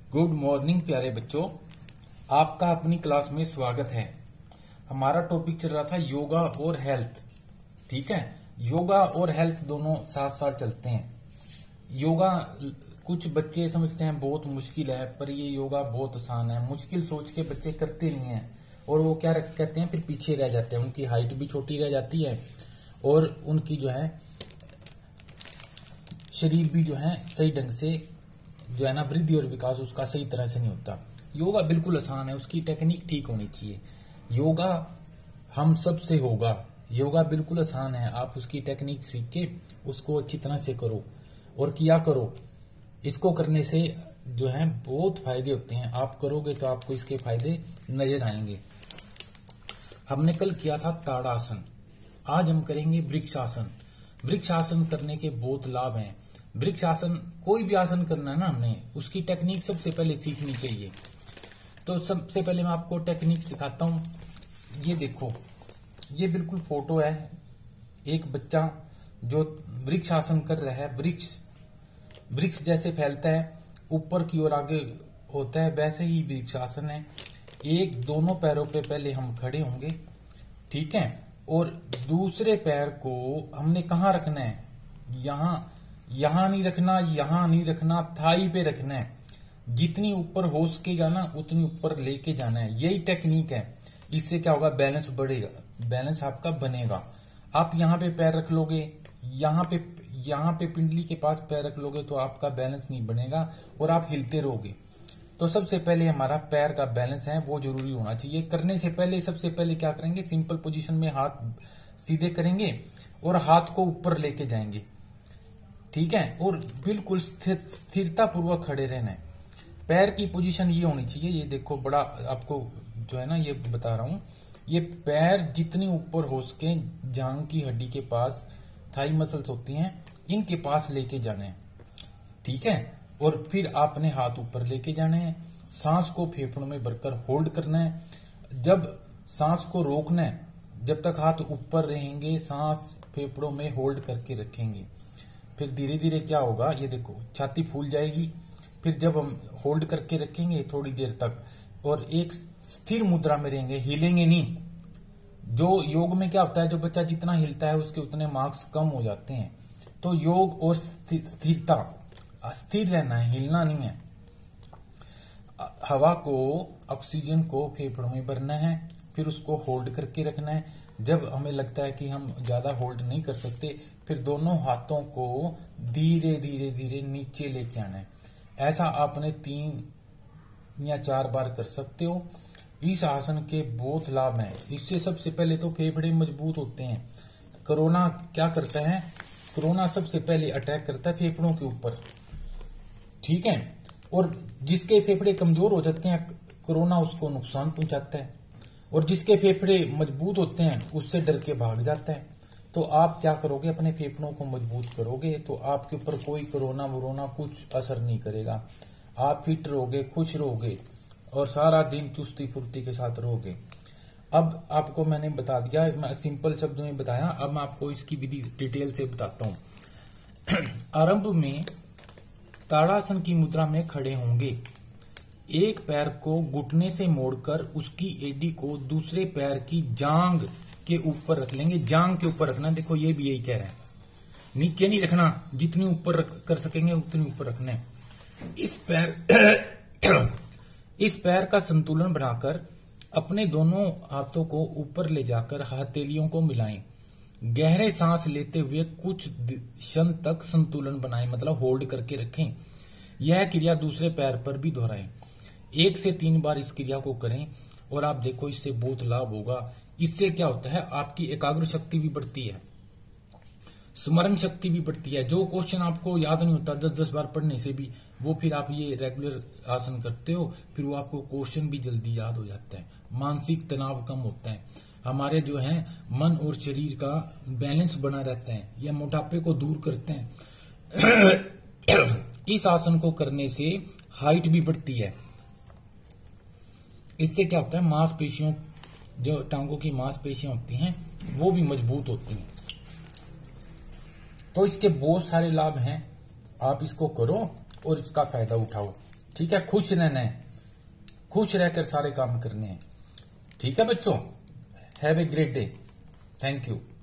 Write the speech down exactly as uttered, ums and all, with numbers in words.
Good morning प्यारे बच्चों, आपका अपनी क्लास में स्वागत है। हमारा टॉपिक चल रहा था योगा और हेल्थ। ठीक है, योगा और हेल्थ दोनों साथ साथ चलते हैं। योगा कुछ बच्चे समझते हैं बहुत मुश्किल है, पर ये योगा बहुत आसान है। मुश्किल सोच के बच्चे करते नहीं है और वो क्या कहते हैं, फिर पीछे रह जाते हैं। उनकी हाइट भी छोटी रह जाती है और उनकी जो है शरीर भी जो है सही ढंग से जो है ना वृद्धि और विकास उसका सही तरह से नहीं होता। योगा बिल्कुल आसान है, उसकी टेक्निक ठीक होनी चाहिए। योगा हम सब से होगा, योगा बिल्कुल आसान है। आप उसकी टेक्निक सीख के उसको अच्छी तरह से करो और किया करो। इसको करने से जो है बहुत फायदे होते हैं। आप करोगे तो आपको इसके फायदे नजर आएंगे। हमने कल किया था ताड़ासन, आज हम करेंगे वृक्षासन। वृक्षासन करने के बहुत लाभ हैं। वृक्षासन कोई भी आसन करना है ना, हमने उसकी टेक्निक सबसे पहले सीखनी चाहिए। तो सबसे पहले मैं आपको टेक्निक सिखाता हूं। ये देखो, ये बिल्कुल फोटो है एक बच्चा जो वृक्षासन कर रहा है। वृक्ष वृक्ष जैसे फैलता है ऊपर की ओर आगे होता है, वैसे ही वृक्षासन है। एक दोनों पैरों पे पहले हम खड़े होंगे, ठीक है, और दूसरे पैर को हमने कहाँ रखना है, यहां यहां नहीं रखना, यहां नहीं रखना, थाई पे रखना है। जितनी ऊपर हो सकेगा ना उतनी ऊपर लेके जाना है। यही टेक्निक है। इससे क्या होगा, बैलेंस बढ़ेगा, बैलेंस आपका बनेगा। आप यहाँ पे पैर रख लोगे, यहाँ पे यहाँ पे पिंडली के पास पैर रख लोगे तो आपका बैलेंस नहीं बनेगा और आप हिलते रहोगे। तो सबसे पहले हमारा पैर का बैलेंस है वो जरूरी होना चाहिए। करने से पहले सबसे पहले क्या करेंगे, सिंपल पोजीशन में हाथ सीधे करेंगे और हाथ को ऊपर लेके जाएंगे, ठीक है, और बिल्कुल स्थिर स्थिरता पूर्वक खड़े रहना है। पैर की पोजीशन ये होनी चाहिए। ये देखो, बड़ा आपको जो है ना ये बता रहा हूं। ये पैर जितनी ऊपर हो सके जांग की हड्डी के पास, थाई मसल्स होती हैं, इनके पास लेके जाने हैं, ठीक है। और फिर आपने हाथ ऊपर लेके जाने हैं। सांस को फेफड़ों में भरकर होल्ड करना है। जब सांस को रोकना है, जब तक हाथ ऊपर रहेंगे सांस फेफड़ों में होल्ड करके रखेंगे। फिर धीरे धीरे क्या होगा, ये देखो छाती फूल जाएगी। फिर जब हम होल्ड करके रखेंगे थोड़ी देर तक और एक स्थिर मुद्रा में रहेंगे, हिलेंगे नहीं। जो योग में क्या होता है, जो बच्चा जितना हिलता है उसके उतने मार्क्स कम हो जाते हैं। तो योग और स्थिरता, अस्थिर रहना है, हिलना नहीं है। हवा को, ऑक्सीजन को फेफड़ों में भरना है, फिर उसको होल्ड करके रखना है। जब हमें लगता है कि हम ज्यादा होल्ड नहीं कर सकते, फिर दोनों हाथों को धीरे धीरे धीरे नीचे लेके आना है। ऐसा आपने तीन या चार बार कर सकते हो। इस आसन के बहुत लाभ हैं। इससे सबसे पहले तो फेफड़े मजबूत होते हैं। कोरोना क्या करता है, कोरोना सबसे पहले अटैक करता है फेफड़ों के ऊपर, ठीक है, और जिसके फेफड़े कमजोर हो जाते हैं कोरोना उसको नुकसान पहुंचाता है, और जिसके फेफड़े मजबूत होते हैं उससे डर के भाग जाता है। तो आप क्या करोगे, अपने फेफड़ों को मजबूत करोगे तो आपके ऊपर कोई कोरोना वोरोना कुछ असर नहीं करेगा। आप फिट रहोगे, खुश रहोगे और सारा दिन चुस्ती फुर्ती के साथ रहोगे। अब आपको मैंने बता दिया, मैं सिंपल शब्दों में बताया। अब मैं आपको इसकी विधि डिटेल से बताता हूं। आरंभ में ताड़ासन की मुद्रा में खड़े होंगे। एक पैर को घुटने से मोड़कर उसकी एडी को दूसरे पैर की जांग के ऊपर रख लेंगे। जांग के ऊपर रखना, देखो ये भी यही कह रहा है, नीचे नहीं रखना, जितनी ऊपर कर सकेंगे उतनी ऊपर रखना है। इस पैर इस पैर का संतुलन बनाकर अपने दोनों हाथों को ऊपर ले जाकर हथेलियों को मिलाएं। गहरे सांस लेते हुए कुछ क्षण तक संतुलन बनाएं, मतलब होल्ड करके रखें। यह क्रिया दूसरे पैर पर भी दोहराएं। एक से तीन बार इस क्रिया को करें और आप देखो इससे बहुत लाभ होगा। इससे क्या होता है, आपकी एकाग्र शक्ति भी बढ़ती है, स्मरण शक्ति भी बढ़ती है। जो क्वेश्चन आपको याद नहीं होता दस दस बार पढ़ने से भी, वो फिर आप ये रेगुलर आसन करते हो, फिर वो आपको क्वेश्चन भी जल्दी याद हो जाता है। मानसिक तनाव कम होता है। हमारे जो है मन और शरीर का बैलेंस बना रहता है। यह मोटापे को दूर करते हैं। इस आसन को करने से हाइट भी बढ़ती है। इससे क्या होता है, मांसपेशियों, जो टांगों की मांसपेशियां होती हैं वो भी मजबूत होती हैं। तो इसके बहुत सारे लाभ हैं। आप इसको करो और इसका फायदा उठाओ। ठीक है, खुश रहना है, खुश रहकर सारे काम करने हैं। ठीक है बच्चों, have a great day, thank you.